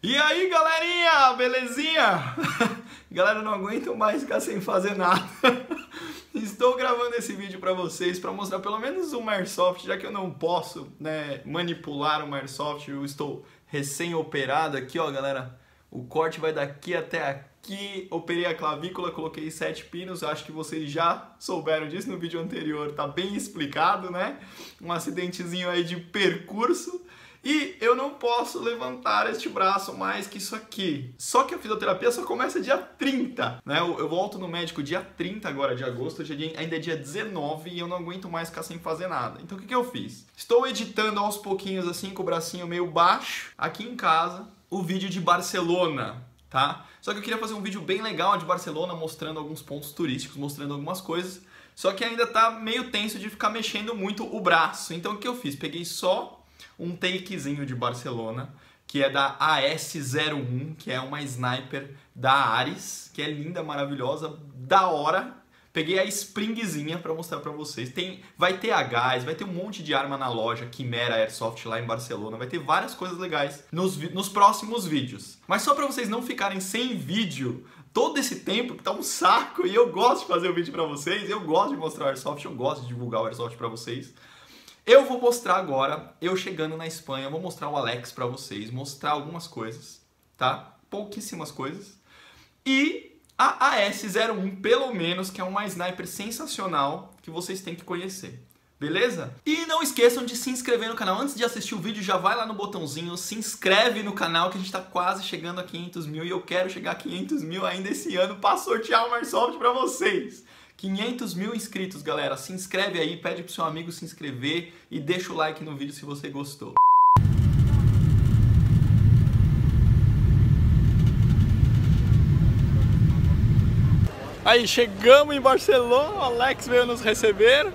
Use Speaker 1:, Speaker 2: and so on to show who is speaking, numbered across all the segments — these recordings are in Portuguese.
Speaker 1: E aí, galerinha, belezinha? Galera, eu não aguento mais ficar sem fazer nada. Estou gravando esse vídeo para vocês, para mostrar pelo menos uma Airsoft, já que eu não posso, manipular uma Airsoft. Eu estou recém-operado aqui, ó, galera. O corte vai daqui até aqui. Operei a clavícula, coloquei 7 pinos. Acho que vocês já souberam disso no vídeo anterior. Tá bem explicado, né? Um acidentezinho aí de percurso. E eu não posso levantar este braço mais que isso aqui. Só que a fisioterapia só começa dia 30, né? Eu volto no médico dia 30 agora de agosto, hoje ainda é dia 19 e eu não aguento mais ficar sem fazer nada. Então o que eu fiz? Estou editando aos pouquinhos assim, com o bracinho meio baixo, aqui em casa, o vídeo de Barcelona, tá? Só que eu queria fazer um vídeo bem legal de Barcelona, mostrando alguns pontos turísticos, mostrando algumas coisas. Só que ainda tá meio tenso de ficar mexendo muito o braço. Então o que eu fiz? Peguei só um takezinho de Barcelona, que é da AS01, que é uma sniper da Ares, que é linda, maravilhosa, da hora. Peguei a springzinha para mostrar para vocês. Vai ter a gás, vai ter um monte de arma na loja, Quimera Airsoft lá em Barcelona, vai ter várias coisas legais nos próximos vídeos. Mas só para vocês não ficarem sem vídeo todo esse tempo, que tá um saco, e eu gosto de fazer o vídeo para vocês, eu gosto de mostrar o Airsoft, eu gosto de divulgar o Airsoft para vocês. Eu vou mostrar agora, eu chegando na Espanha, vou mostrar o Alex pra vocês, mostrar algumas coisas, tá? Pouquíssimas coisas. E a AS01, pelo menos, que é uma sniper sensacional que vocês têm que conhecer, beleza? E não esqueçam de se inscrever no canal. Antes de assistir o vídeo, já vai lá no botãozinho, se inscreve no canal, que a gente tá quase chegando a 500 mil e eu quero chegar a 500 mil ainda esse ano pra sortear uma Airsoft pra vocês. 500 mil inscritos, galera. Se inscreve aí, pede pro seu amigo se inscrever e deixa o like no vídeo se você gostou. Aí, chegamos em Barcelona, o Alex veio nos receber.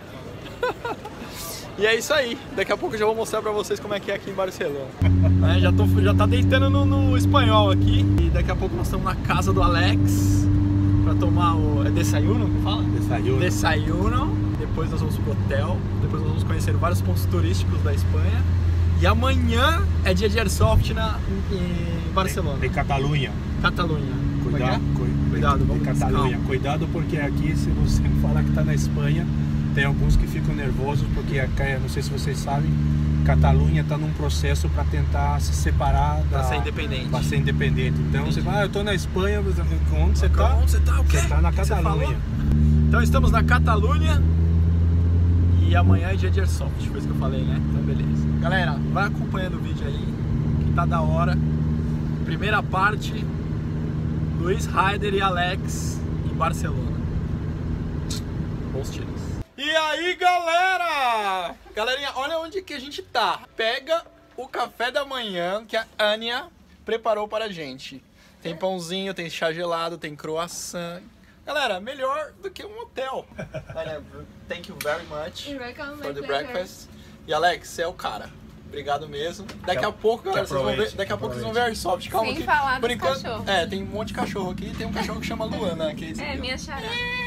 Speaker 1: E é isso aí. Daqui a pouco eu já vou mostrar pra vocês como é que é aqui em Barcelona. Já tá deitando no espanhol aqui. E daqui a pouco nós estamos na casa do Alex pra tomar o... É desayuno que fala? Desayuno. Desayuno. Depois nós vamos pro hotel. Depois nós vamos conhecer vários pontos turísticos da Espanha. E amanhã é dia de Airsoft em Barcelona.
Speaker 2: De Catalunha.
Speaker 1: Catalunha.
Speaker 2: Cuidado, vamos de Catalunha. Calma. Cuidado, porque aqui, se você falar que tá na Espanha, tem alguns que ficam nervosos, porque não sei se vocês sabem, Catalunha está num processo para tentar se separar
Speaker 1: para ser independente.
Speaker 2: Para ser independente. Então você fala, eu tô na Espanha, onde você tá?
Speaker 1: Onde você tá? O quê?
Speaker 2: Você tá na Catalunha.
Speaker 1: Então estamos na Catalunha e amanhã é dia de Airsoft, foi isso que eu falei, né? Então beleza. Galera, vai acompanhando o vídeo aí, que tá da hora. Primeira parte, Luiz Raider e Alex em Barcelona. Bons tiros. E aí, galera! Galerinha, olha onde que a gente tá. Pega o café da manhã que a Ania preparou para a gente. Tem pãozinho, tem chá gelado, tem croissant. Galera, melhor do que um hotel. Thank you very much for the breakfast. E Alex, você é o cara. Obrigado mesmo. Daqui a pouco, galera, vocês vão ver Airsoft. Calma que
Speaker 3: falar
Speaker 1: por enquanto,
Speaker 3: cachorro.
Speaker 1: tem um monte de cachorro aqui. Tem um cachorro que chama Luana. Que
Speaker 3: minha xará.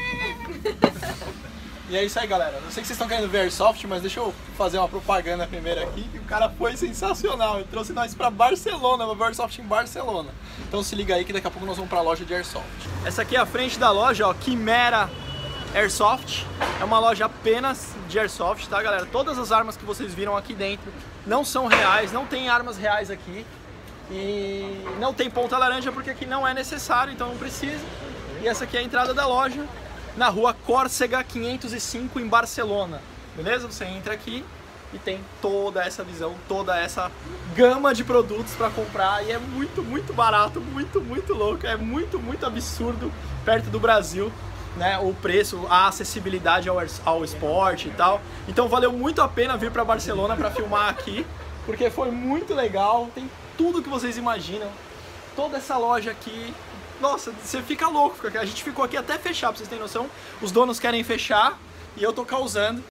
Speaker 1: E é isso aí, galera. Eu sei que vocês estão querendo ver Airsoft, mas deixa eu fazer uma propaganda primeiro aqui, que o cara foi sensacional. Ele trouxe nós pra Barcelona, pra ver Airsoft em Barcelona. Então se liga aí que daqui a pouco nós vamos pra loja de Airsoft. Essa aqui é a frente da loja, ó, Quimera Airsoft. É uma loja apenas de Airsoft, tá, galera? Todas as armas que vocês viram aqui dentro não são reais, não tem armas reais aqui. E não tem ponta laranja porque aqui não é necessário, então não precisa. E essa aqui é a entrada da loja, na rua Córcega 505 em Barcelona, beleza? Você entra aqui e tem toda essa visão, toda essa gama de produtos para comprar e é muito barato, muito louco, é muito absurdo perto do Brasil, né? O preço, a acessibilidade ao esporte e tal. Então valeu muito a pena vir para Barcelona para filmar aqui, porque foi muito legal, tem tudo que vocês imaginam, toda essa loja aqui. Nossa, você fica louco, a gente ficou aqui até fechar, pra vocês terem noção. Os donos querem fechar e eu tô causando.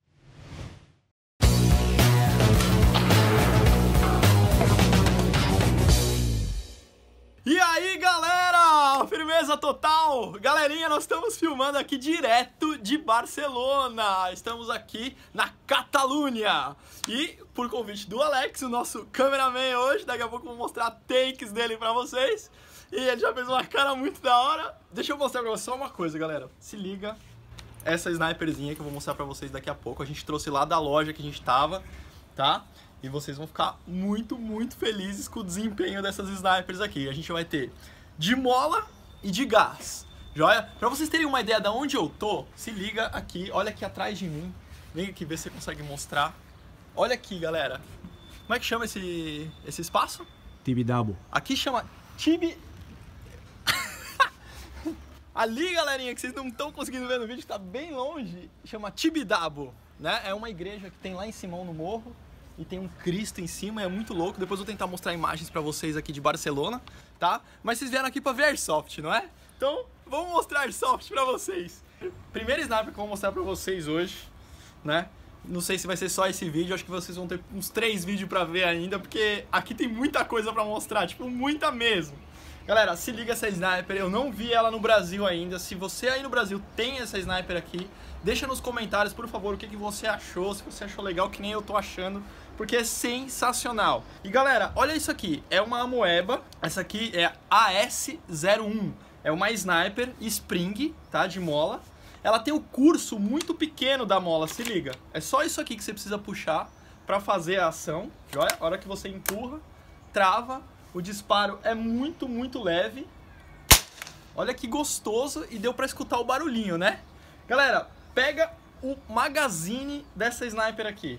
Speaker 1: E aí, galera! Firmeza? Firmeza total! Galerinha, nós estamos filmando aqui direto de Barcelona. Estamos aqui na Catalunha. E por convite do Alex, o nosso cameraman hoje, daqui a pouco eu vou mostrar takes dele pra vocês. E ele já fez uma cara muito da hora. Deixa eu mostrar pra vocês só uma coisa, galera. Se liga, essa sniperzinha que eu vou mostrar pra vocês daqui a pouco. A gente trouxe lá da loja que a gente tava, tá? E vocês vão ficar muito, muito felizes com o desempenho dessas snipers aqui. A gente vai ter de mola e de gás, joia? Pra vocês terem uma ideia de onde eu tô, se liga aqui, olha aqui atrás de mim. Vem aqui ver se você consegue mostrar. Olha aqui, galera. Como é que chama esse espaço?
Speaker 2: Tibidabo.
Speaker 1: Aqui chama Tibi... Ali, galerinha, que vocês não estão conseguindo ver no vídeo, tá bem longe, chama Tibidabo, né? É uma igreja que tem lá em cima no morro. E tem um Cristo em cima, é muito louco. Depois eu vou tentar mostrar imagens pra vocês aqui de Barcelona, tá? Mas vocês vieram aqui pra ver Airsoft, não é? Então, vamos mostrar Airsoft pra vocês. Primeiro sniper que eu vou mostrar pra vocês hoje, né? Não sei se vai ser só esse vídeo, acho que vocês vão ter uns 3 vídeos pra ver ainda, porque aqui tem muita coisa pra mostrar, tipo, muita mesmo. Galera, se liga essa sniper, eu não vi ela no Brasil ainda. Se você aí no Brasil tem essa sniper aqui, deixa nos comentários, por favor, o que você achou, se você achou legal, que nem eu tô achando, porque é sensacional. E galera, olha isso aqui, é uma Amoeba, essa aqui é a AS01, é uma sniper Spring, tá, de mola. Ela tem o curso muito pequeno da mola, se liga. É só isso aqui que você precisa puxar pra fazer a ação, olha, a hora que você empurra, trava, o disparo é muito, muito leve. Olha que gostoso e deu pra escutar o barulhinho, né? Galera, pega o magazine dessa sniper aqui.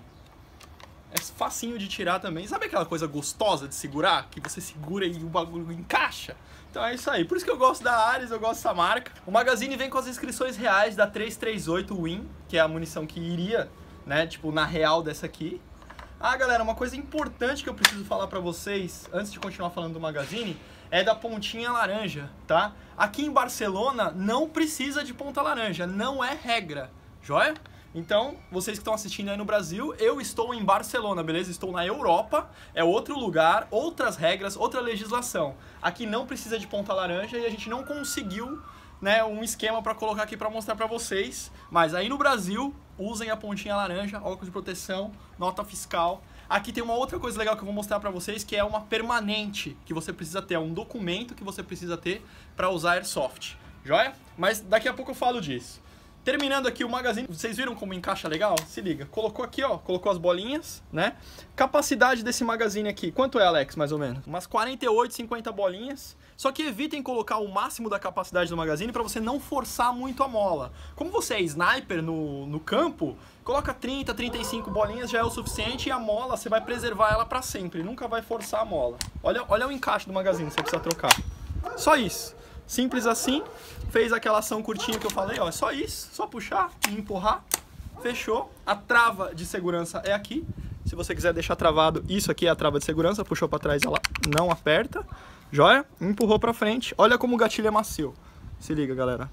Speaker 1: É facinho de tirar também. Sabe aquela coisa gostosa de segurar? Que você segura e o bagulho encaixa? Então é isso aí. Por isso que eu gosto da Ares, eu gosto dessa marca. O magazine vem com as inscrições reais da 338 Win, que é a munição que iria, né, tipo, na real dessa aqui. Ah, galera, uma coisa importante que eu preciso falar pra vocês, antes de continuar falando do magazine, é da pontinha laranja, tá? Aqui em Barcelona não precisa de ponta laranja, não é regra, joia? Então, vocês que estão assistindo aí no Brasil, eu estou em Barcelona, beleza? Estou na Europa, é outro lugar, outras regras, outra legislação. Aqui não precisa de ponta laranja e a gente não conseguiu, né, um esquema para colocar aqui para mostrar para vocês, mas aí no Brasil, usem a pontinha laranja, óculos de proteção, nota fiscal. Aqui tem uma outra coisa legal que eu vou mostrar pra vocês, que é uma permanente que você precisa ter, é um documento que você precisa ter pra usar Airsoft, joia? Mas daqui a pouco eu falo disso. Terminando aqui o magazine, vocês viram como encaixa legal? Se liga, colocou aqui, ó, colocou as bolinhas, né? Capacidade desse magazine aqui, quanto é, Alex, mais ou menos? Umas 48, 50 bolinhas. Só que evitem colocar o máximo da capacidade do magazine para você não forçar muito a mola. Como você é sniper no campo, coloca 30, 35 bolinhas, já é o suficiente, e a mola você vai preservar ela para sempre, nunca vai forçar a mola. Olha o encaixe do magazine, você precisa trocar. Só isso. Simples assim, fez aquela ação curtinha que eu falei, ó, é só isso, só puxar e empurrar, fechou. A trava de segurança é aqui, se você quiser deixar travado, isso aqui é a trava de segurança, puxou pra trás, ela não aperta, joia? Empurrou pra frente, olha como o gatilho é macio, se liga, galera.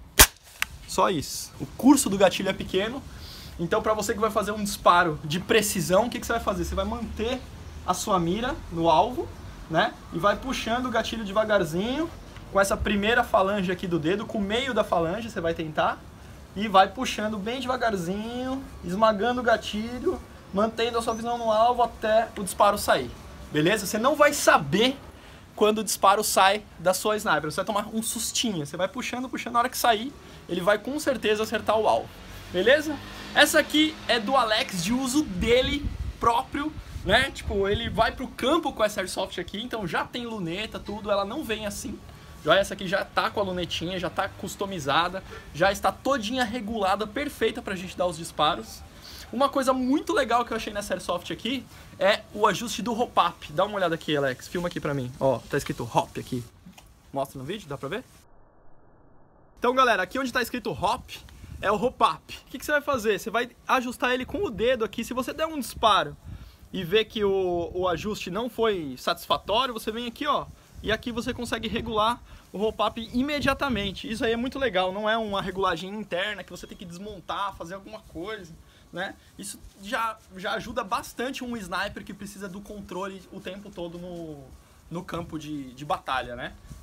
Speaker 1: Só isso, o curso do gatilho é pequeno, então pra você que vai fazer um disparo de precisão, o que você vai fazer? Você vai manter a sua mira no alvo, né, e vai puxando o gatilho devagarzinho, com essa primeira falange aqui do dedo, com o meio da falange você vai tentar, e vai puxando bem devagarzinho, esmagando o gatilho, mantendo a sua visão no alvo até o disparo sair, beleza? Você não vai saber quando o disparo sai da sua sniper, você vai tomar um sustinho, você vai puxando, na hora que sair, ele vai com certeza acertar o alvo, beleza? Essa aqui é do Alex, de uso dele próprio, né? Tipo, ele vai pro campo com essa Airsoft aqui, então já tem luneta, tudo, ela não vem assim. Já essa aqui já tá com a lunetinha, já tá customizada, já está todinha regulada, perfeita pra gente dar os disparos. Uma coisa muito legal que eu achei nessa Airsoft aqui é o ajuste do hop-up. Dá uma olhada aqui, Alex, filma aqui pra mim. Ó, tá escrito hop aqui. Mostra no vídeo, dá pra ver? Então, galera, aqui onde tá escrito hop é o hop-up. O que você vai fazer? Você vai ajustar ele com o dedo aqui. Se você der um disparo e ver que o ajuste não foi satisfatório, você vem aqui, ó, e aqui você consegue regular o hop-up imediatamente. Isso aí é muito legal, não é uma regulagem interna que você tem que desmontar, fazer alguma coisa, né? Isso já ajuda bastante um sniper que precisa do controle o tempo todo no campo de batalha, né?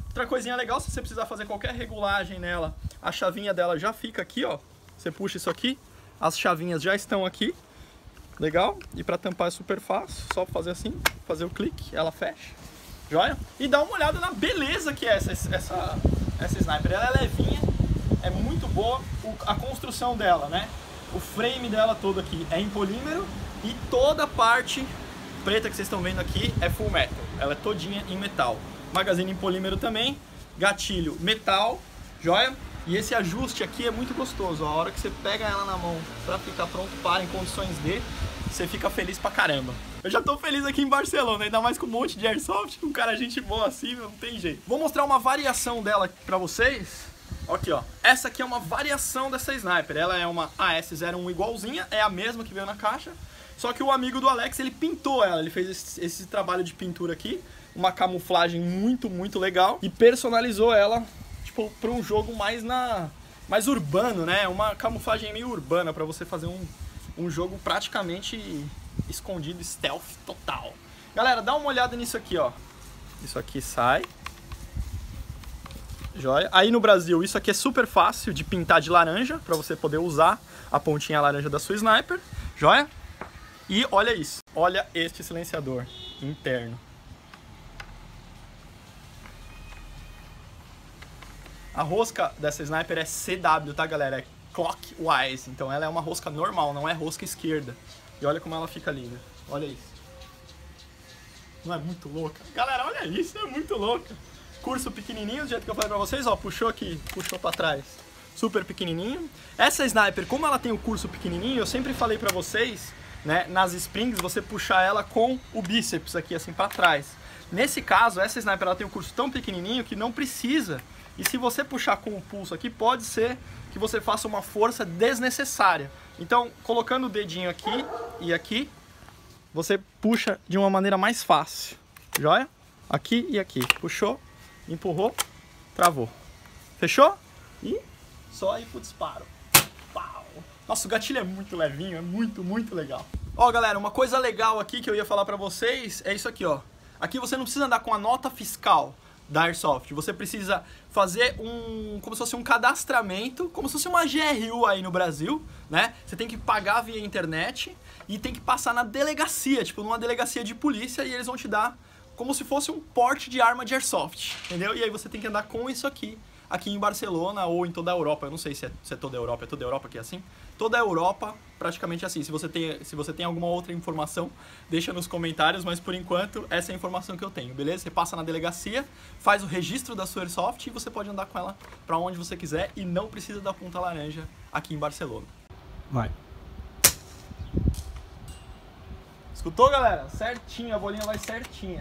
Speaker 1: Outra coisinha legal, se você precisar fazer qualquer regulagem nela, a chavinha dela já fica aqui, ó. Você puxa isso aqui, as chavinhas já estão aqui. Legal? E pra tampar é super fácil, só fazer assim, fazer o clique, ela fecha. Joia? E dá uma olhada na beleza que é essa sniper. Ela é levinha, é muito boa a construção dela, né? O frame dela todo aqui é em polímero e toda a parte preta que vocês estão vendo aqui é full metal. Ela é todinha em metal. Magazine em polímero também, gatilho metal, joia? E esse ajuste aqui é muito gostoso. A hora que você pega ela na mão pra ficar pronto para em condições de, você fica feliz pra caramba. Eu já tô feliz aqui em Barcelona, ainda mais com um monte de airsoft, um cara gente boa assim, não tem jeito. Vou mostrar uma variação dela pra vocês. Aqui, ó. Essa aqui é uma variação dessa sniper. Ela é uma AS01 igualzinha, é a mesma que veio na caixa. Só que o amigo do Alex, ele pintou ela, ele fez esse trabalho de pintura aqui, uma camuflagem muito legal e personalizou ela, tipo, para um jogo mais urbano, né? Uma camuflagem meio urbana para você fazer um jogo praticamente escondido, stealth total. Galera, dá uma olhada nisso aqui, ó. Isso aqui sai. Joia. Aí no Brasil, isso aqui é super fácil de pintar de laranja, para você poder usar a pontinha laranja da sua sniper. Joia? E olha isso, olha este silenciador interno. A rosca dessa sniper é CW, tá, galera? É clockwise, então ela é uma rosca normal, não é rosca esquerda. E olha como ela fica linda, olha isso. Não é muito louca? Galera, olha isso, é muito louca. Curso pequenininho, do jeito que eu falei pra vocês, ó, puxou aqui, puxou pra trás. Super pequenininho. Essa sniper, como ela tem o curso pequenininho, eu sempre falei pra vocês, né, nas springs, você puxar ela com o bíceps aqui, assim, pra trás. Nesse caso, essa sniper, ela tem um curso tão pequenininho que não precisa. E se você puxar com o pulso aqui, pode ser que você faça uma força desnecessária. Então, colocando o dedinho aqui e aqui, você puxa de uma maneira mais fácil. Joia? Aqui e aqui. Puxou, empurrou, travou. Fechou? E só ir pro disparo. Pau! Nossa, o gatilho é muito levinho, é muito legal. Ó, galera, uma coisa legal aqui que eu ia falar pra vocês é isso aqui, ó. Aqui você não precisa andar com a nota fiscal da Airsoft, você precisa fazer como se fosse um cadastramento, como se fosse uma GRU aí no Brasil, né? Você tem que pagar via internet e tem que passar na delegacia, tipo numa delegacia de polícia, e eles vão te dar como se fosse um porte de arma de Airsoft, entendeu? E aí você tem que andar com isso aqui em Barcelona ou em toda a Europa. Eu não sei se é toda a Europa, é toda a Europa que é assim. Toda a Europa praticamente assim. Se você tem alguma outra informação, deixa nos comentários, mas por enquanto essa é a informação que eu tenho, beleza? Você passa na delegacia, faz o registro da sua Airsoft e você pode andar com ela pra onde você quiser e não precisa da ponta laranja aqui em Barcelona.
Speaker 2: Vai.
Speaker 1: Escutou, galera? Certinho, a bolinha vai certinha.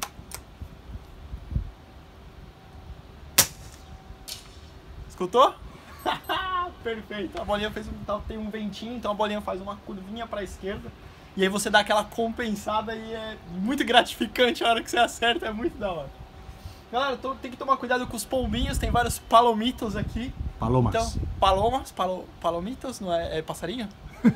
Speaker 1: Escutou? Perfeito. A bolinha tem um ventinho, então a bolinha faz uma curvinha para a esquerda. E aí você dá aquela compensada e é muito gratificante a hora que você acerta, é muito da hora. Galera, tem que tomar cuidado com os pombinhos, tem vários palomitos aqui.
Speaker 2: Palomas.
Speaker 1: Então, palomitos, não é passarinho?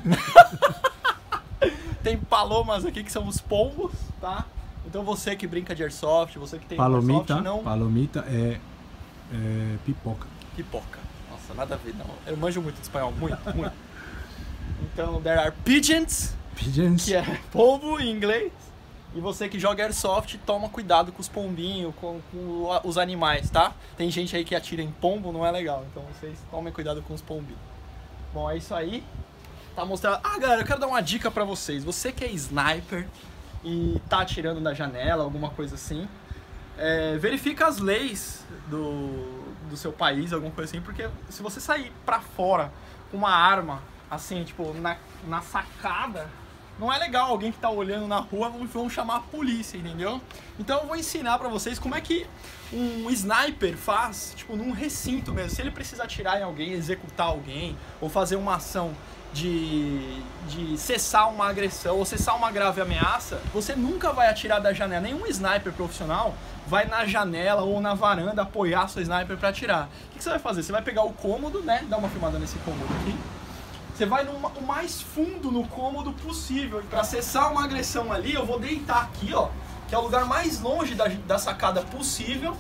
Speaker 1: Tem palomas aqui que são os pombos, tá? Então você que brinca de Airsoft, você que tem
Speaker 2: Palomita,
Speaker 1: Airsoft, não...
Speaker 2: Palomita é pipoca.
Speaker 1: Pipoca. Nossa, nada a ver, não. Eu manjo muito de espanhol, muito. Então, there are pigeons, que é pombo em inglês. E você que joga Airsoft, toma cuidado com os pombinhos, com os animais, tá? Tem gente aí que atira em pombo, não é legal. Então vocês tomem cuidado com os pombinhos. Bom, é isso aí. Tá mostrando... Ah, galera, eu quero dar uma dica pra vocês. Você que é sniper e tá atirando na janela, alguma coisa assim, verifica as leis do seu país, alguma coisa assim, porque se você sair pra fora com uma arma, assim, tipo, na sacada, não é legal. Alguém que tá olhando na rua vão chamar a polícia, entendeu? Então eu vou ensinar pra vocês como é que um sniper faz, tipo, num recinto mesmo. Se ele precisa atirar em alguém, executar alguém, ou fazer uma ação de cessar uma agressão ou cessar uma grave ameaça, você nunca vai atirar da janela. Nenhum sniper profissional vai na janela ou na varanda apoiar a sua sniper para atirar. O que você vai fazer? Você vai pegar o cômodo, né? Dá uma filmada nesse cômodo aqui. Você vai o mais fundo no cômodo possível. Para cessar uma agressão ali, eu vou deitar aqui, ó, que é o lugar mais longe da sacada possível,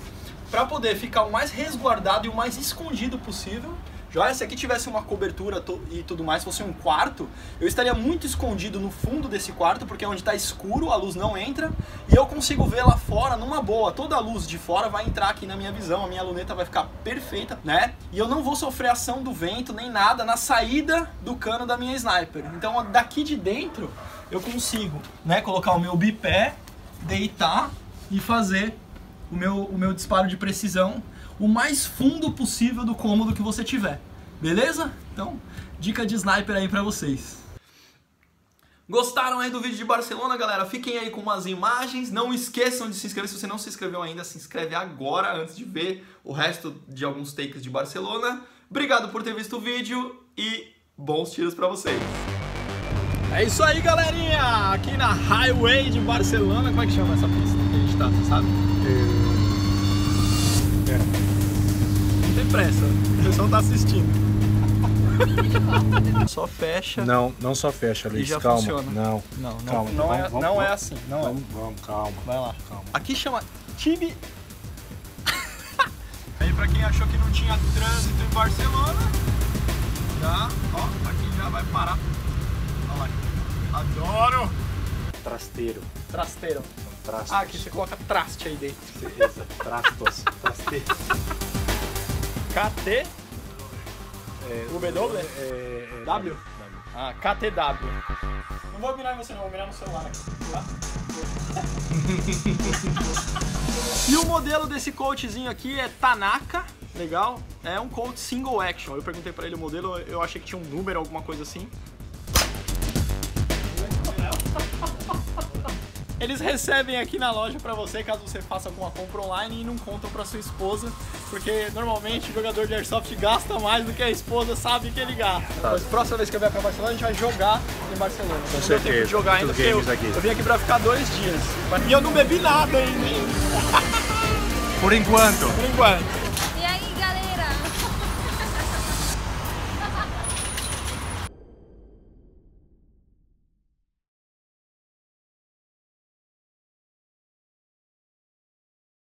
Speaker 1: para poder ficar o mais resguardado e o mais escondido possível. Já se aqui tivesse uma cobertura e tudo mais, fosse um quarto, eu estaria muito escondido no fundo desse quarto, porque é onde está escuro, a luz não entra, e eu consigo ver lá fora numa boa. Toda a luz de fora vai entrar aqui na minha visão, a minha luneta vai ficar perfeita, né? E eu não vou sofrer ação do vento nem nada na saída do cano da minha sniper. Então daqui de dentro eu consigo, né, colocar o meu bipé, deitar e fazer o meu disparo de precisão o mais fundo possível do cômodo que você tiver, beleza? Então, dica de sniper aí pra vocês. Gostaram aí do vídeo de Barcelona, galera? Fiquem aí com umas imagens, não esqueçam de se inscrever, se você não se inscreveu ainda, se inscreve agora antes de ver o resto de alguns takes de Barcelona. Obrigado por ter visto o vídeo e bons tiros pra vocês. É isso aí, galerinha! Aqui na Highway de Barcelona, como é que chama essa pista que a gente tá, você sabe? Não tem pressa, o pessoal tá assistindo. Só fecha.
Speaker 2: Não só fecha, Luiz,
Speaker 1: e já
Speaker 2: calma.
Speaker 1: funciona.
Speaker 2: Calma.
Speaker 1: Não é assim.
Speaker 2: Vamos, calma.
Speaker 1: Vai lá.
Speaker 2: Calma.
Speaker 1: Aqui chama Tibi. Aí pra quem achou que não tinha trânsito em Barcelona, já, ó, aqui já vai parar. Olha lá. Adoro!
Speaker 2: Trasteiro.
Speaker 1: Trasteiro.
Speaker 2: Trastos.
Speaker 1: Ah, aqui você coloca traste aí dentro.
Speaker 2: Beleza. Trastos. Trasteiro.
Speaker 1: KT W? W? Ah, KTW. Não vou mirar em você não, vou mirar no celular aqui, tá? E o modelo desse coachzinho aqui é Tanaka, legal? É um coach single action. Eu perguntei pra ele o modelo, eu achei que tinha um número, alguma coisa assim. Eles recebem aqui na loja pra você, caso você faça alguma compra online, e não contam pra sua esposa, porque normalmente o jogador de Airsoft gasta mais do que a esposa sabe que ele gasta. Tá. Mas próxima vez que eu vier pra Barcelona, a gente vai jogar em Barcelona.
Speaker 2: Com
Speaker 1: não
Speaker 2: certeza.
Speaker 1: deu tempo de jogar ainda, porque eu vim aqui pra ficar 2 dias. E eu não bebi nada ainda.
Speaker 2: Por enquanto.
Speaker 1: Por enquanto.